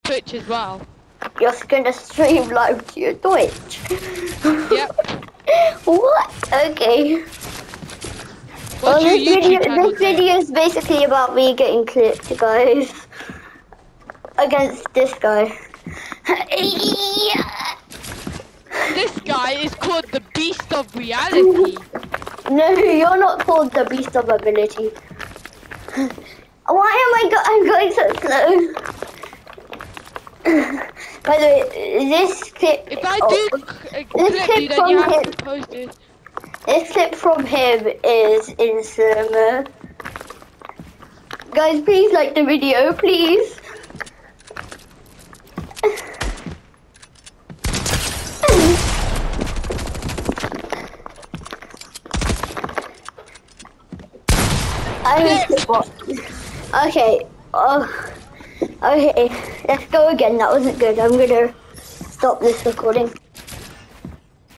Twitch as well. You're gonna stream live to your Twitch? Yep. What? Okay. What's your YouTube channel This video is basically about me getting clipped, guys. Against this guy. This guy is called the Beast of Reality. No, you're not called the Beast of Ability. Why am I'm going so slow? By the way, this clip... If I do clip you, then you have to post it. This clip from him is in cinema. Guys, please like the video, please. Okay. Okay. Let's go again. That wasn't good. I'm gonna stop this recording.